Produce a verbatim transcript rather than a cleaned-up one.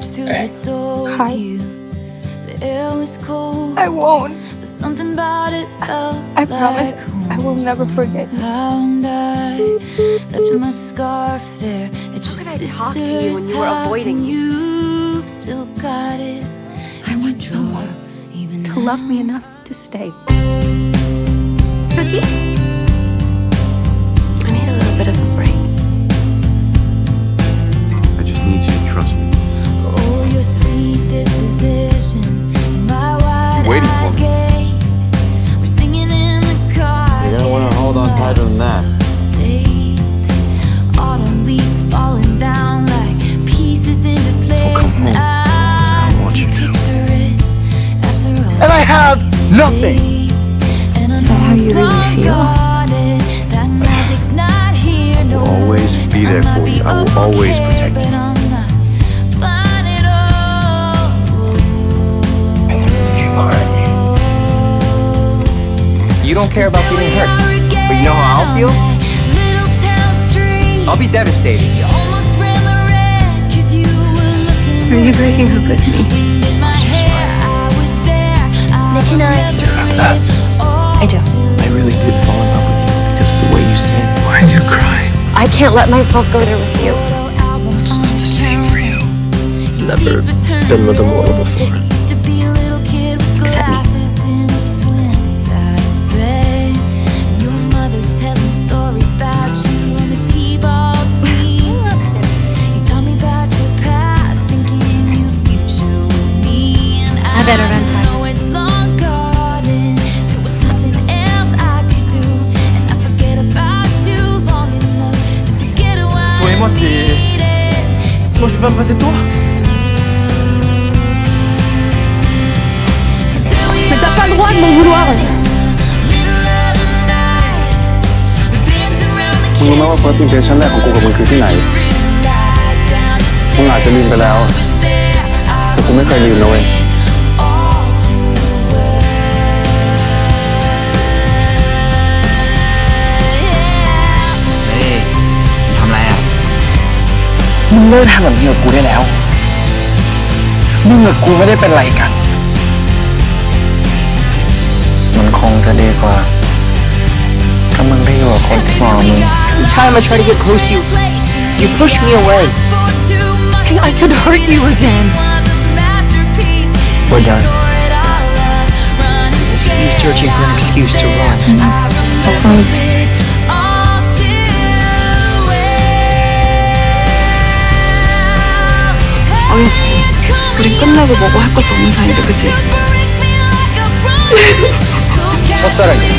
Hi. I won't. I, I promise I will never forget you. How could I talk to you when you were avoiding me? I want someone to love me enough to stay. Cookie? I need a little bit of a break. I just need you to trust me. Oh, your sweet disposition, my wide You're waiting for me. gaze. We're singing in the car. You're gonna wanna hold on tighter than that. Autumn leaves falling down like pieces into place. Oh, come home. I don't want you to. And I have nothing. Is that how you really feel? I will always be there for you. I will always protect you. You don't care about getting hurt, but you know how I'll feel? I'll be devastated. Are you breaking up with me? Nick and I... That, I do. I really did fall in love with you because of the way you sing. Why are you crying? I can't let myself go there with you. It's not the same for you. Never been with a mortal before. Except me. I better run time. Toi et moi, c'est... Moi, je peux pas me passer de toi. Mais t'as pas le droit de m'en vouloir. มึงรู้ไหมว่า first impression แรกของกูกับมึงคือที่ไหนมึงอาจจะลืมไปแล้วแต่กูไม่เคยลืมนะเว้ยเฮ้ยมึงทำอะไรอ่ะมึงเลิกทำแบบนี้กับกูได้แล้วมึงกับกูไม่ได้เป็นไรกันมันคงจะดีกว่าถ้ามึงได้อยู่กับคนที่มองมึง Every time I try to get close to you, you push me away. Because I could hurt you again. We're done. It's you searching for an excuse to run. I promise. 어렵지. 우린 끝나고 뭐고 할 것도 없는 사이인데, 그치? 첫사랑이야.